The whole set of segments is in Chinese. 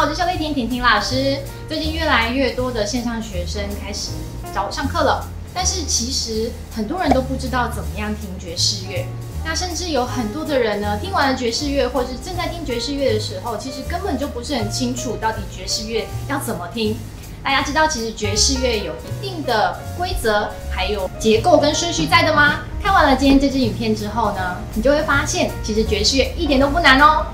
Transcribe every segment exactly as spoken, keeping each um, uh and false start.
是秀丽婷婷婷老师。最近越来越多的线上学生开始找我上课了，但是其实很多人都不知道怎么样听爵士乐。那甚至有很多的人呢，听完了爵士乐，或是正在听爵士乐的时候，其实根本就不是很清楚到底爵士乐要怎么听。大家知道，其实爵士乐有一定的规则，还有结构跟顺序在的吗？看完了今天这支影片之后呢，你就会发现，其实爵士乐一点都不难哦。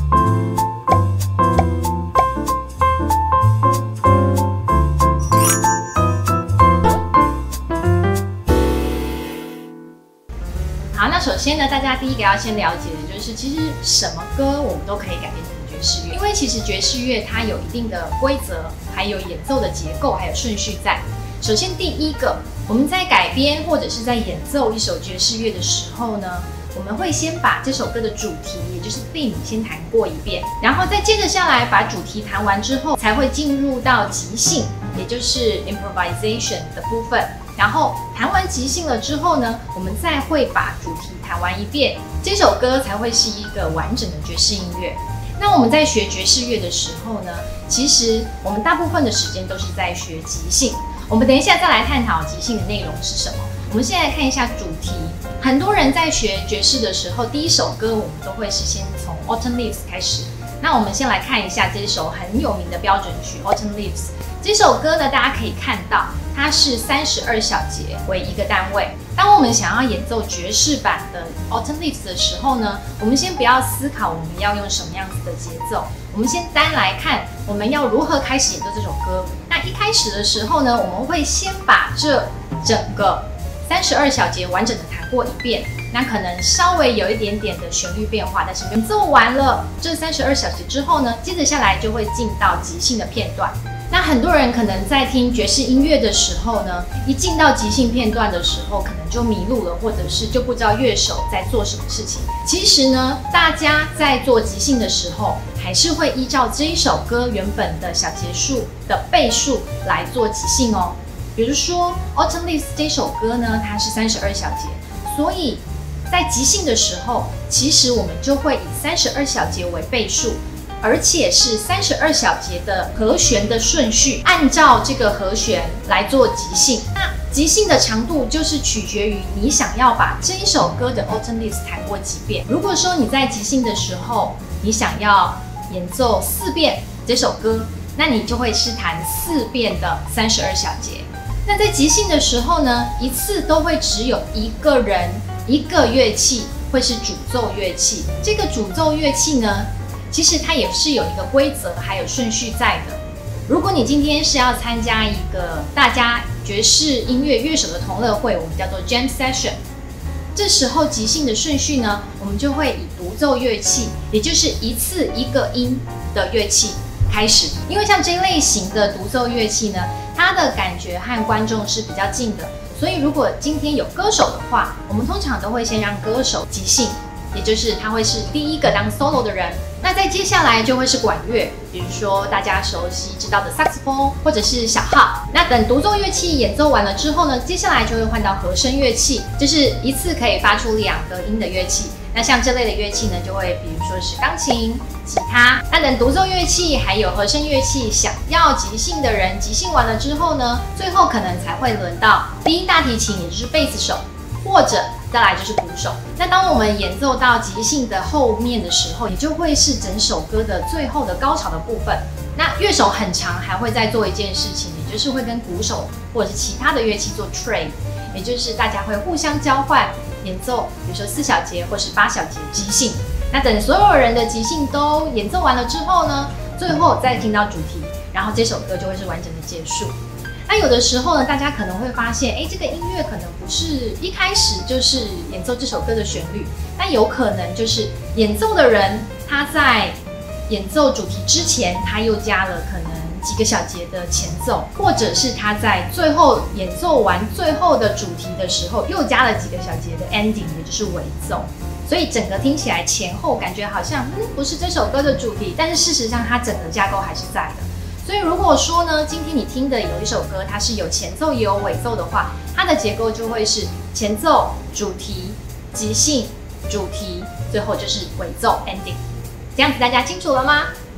好，那首先呢，大家第一个要先了解的就是，其实什么歌我们都可以改编成爵士乐，因为其实爵士乐它有一定的规则，还有演奏的结构，还有顺序在。首先第一个，我们在改编或者是在演奏一首爵士乐的时候呢，我们会先把这首歌的主题，也就是 theme 先弹过一遍，然后再接着下来把主题弹完之后，才会进入到即兴，也就是 improvisation 的部分。然后弹完即兴了之后呢，我们再会把主题弹完一遍，这首歌才会是一个完整的爵士音乐。那我们在学爵士乐的时候呢，其实我们大部分的时间都是在学即兴。我们等一下再来探讨即兴的内容是什么。我们现在看一下主题。很多人在学爵士的时候，第一首歌我们都会是先从 Autumn Leaves 开始。那我们先来看一下这首很有名的标准曲 Autumn Leaves。这首歌呢，大家可以看到它是三十二小节为一个单位。当我们想要演奏爵士版的 Autumn Leaves 的时候呢，我们先不要思考我们要用什么样子的节奏，我们先单来看我们要如何开始演奏这首歌。那一开始的时候呢，我们会先把这整个三十二小节完整的弹过一遍，那可能稍微有一点点的旋律变化，但是演奏完了这三十二小节之后呢，接着下来就会进到即兴的片段。那很多人可能在听爵士音乐的时候呢，一进到即兴片段的时候，可能就迷路了，或者是就不知道乐手在做什么事情。其实呢，大家在做即兴的时候，还是会依照这一首歌原本的小节数的倍数来做即兴哦。比如说 Autumn Leaves 这首歌呢，它是三十二小节，所以在即兴的时候，其实我们就会以三十二小节为倍数。而且是三十二小节的和弦的顺序，按照这个和弦来做即兴。那即兴的长度就是取决于你想要把这一首歌的 Autumn Leaves 弹过几遍。如果说你在即兴的时候，你想要演奏四遍这首歌，那你就会是弹四遍的三十二小节。那在即兴的时候呢，一次都会只有一个人一个乐器会是主奏乐器。这个主奏乐器呢，其实它也是有一个规则，还有顺序在的。如果你今天是要参加一个大家爵士音乐乐手的同乐会，我们叫做 Jam Session， 这时候即兴的顺序呢，我们就会以独奏乐器，也就是一次一个音的乐器开始。因为像这类型的独奏乐器呢，它的感觉和观众是比较近的，所以如果今天有歌手的话，我们通常都会先让歌手即兴，也就是他会是第一个当 solo 的人。那再接下来就会是管乐，比如说大家熟悉知道的萨克斯风或者是小号。那等独奏乐器演奏完了之后呢，接下来就会换到和声乐器，就是一次可以发出两个音的乐器。那像这类的乐器呢，就会比如说是钢琴、吉他。那等独奏乐器还有和声乐器想要即兴的人即兴完了之后呢，最后可能才会轮到低音大提琴，也就是贝斯手，或者再来就是鼓手。那当我们演奏到即兴的后面的时候，也就会是整首歌的最后的高潮的部分。那乐手很常还会再做一件事情，也就是会跟鼓手或者是其他的乐器做 trade， 也就是大家会互相交换演奏，比如说四小节或是八小节即兴。那等所有人的即兴都演奏完了之后呢，最后再听到主题，然后这首歌就会是完整的结束。那有的时候呢，大家可能会发现，哎，这个音乐可能不是一开始就是演奏这首歌的旋律，但有可能就是演奏的人他在演奏主题之前，他又加了可能几个小节的前奏，或者是他在最后演奏完最后的主题的时候，又加了几个小节的 ending， 也就是尾奏。所以整个听起来前后感觉好像嗯不是这首歌的主题，但是事实上它整个架构还是在的。所以如果说呢，今天你听的有一首歌，它是有前奏也有尾奏的话，它的结构就会是前奏、主题、即兴、主题，最后就是尾奏 ending。这样子大家清楚了吗？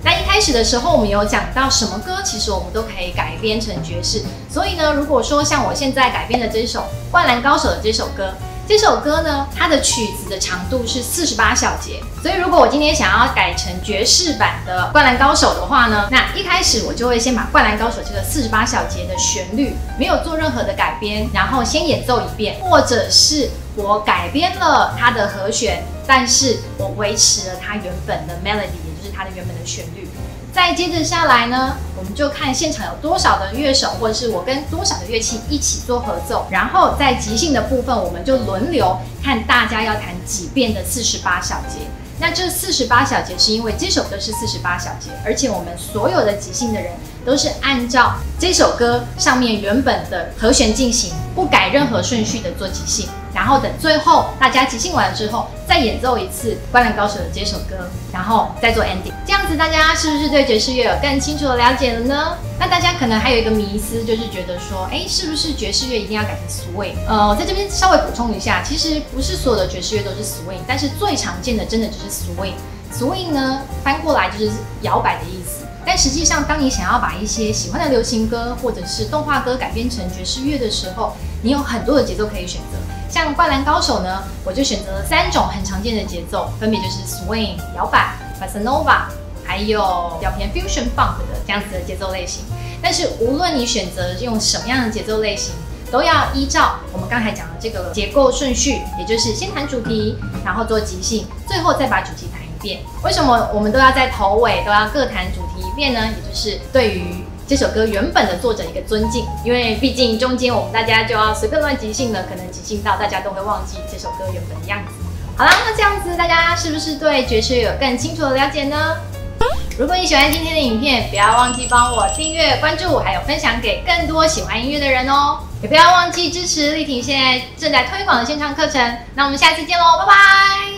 那一开始的时候，我们有讲到什么歌，其实我们都可以改编成爵士。所以呢，如果说像我现在改编的这首《灌篮高手》的这首歌，这首歌呢，它的曲子的长度是四十八小节。所以如果我今天想要改成爵士版的《灌篮高手》的话呢，那一开始我就会先把《灌篮高手》这个四十八小节的旋律没有做任何的改编，然后先演奏一遍，或者是我改编了它的和弦，但是我维持了它原本的 melody， 也就是它的原本的旋律。再接着下来呢，我们就看现场有多少的乐手，或者是我跟多少的乐器一起做合奏，然后在即兴的部分，我们就轮流看大家要弹几遍的四十八小节。那这四十八小节是因为这首歌是四十八小节，而且我们所有的即兴的人都是按照这首歌上面原本的和弦进行，不改任何顺序的做即兴。然后等最后大家即兴完了之后，再演奏一次《灌篮高手》的这首歌，然后再做 ending。这样子大家是不是对爵士乐有更清楚的了解了呢？那大家可能还有一个迷思，就是觉得说，哎，是不是爵士乐一定要改成 swing？ 呃，我在这边稍微补充一下，其实不是所有的爵士乐都是 swing， 但是最常见的真的就是 swing。swing 呢，翻过来就是摇摆的意思。但实际上，当你想要把一些喜欢的流行歌或者是动画歌改编成爵士乐的时候，你有很多的节奏可以选择。像《灌篮高手》呢，我就选择了三种很常见的节奏，分别就是 swing 摇摆、bossa nova， 还有比较偏 fusion funk 的这样子的节奏类型。但是无论你选择用什么样的节奏类型，都要依照我们刚才讲的这个结构顺序，也就是先弹主题，然后做即兴，最后再把主题弹一遍。为什么我们都要在头尾都要各弹主题一遍呢？也就是对于这首歌原本的作者一个尊敬，因为毕竟中间我们大家就要随便乱即兴了，可能即兴到大家都会忘记这首歌原本的样子。好啦，那这样子大家是不是对爵士乐有更清楚的了解呢？如果你喜欢今天的影片，不要忘记帮我订阅、关注，还有分享给更多喜欢音乐的人哦。也不要忘记支持立婷现在正在推广的线上课程。那我们下次见喽，拜拜。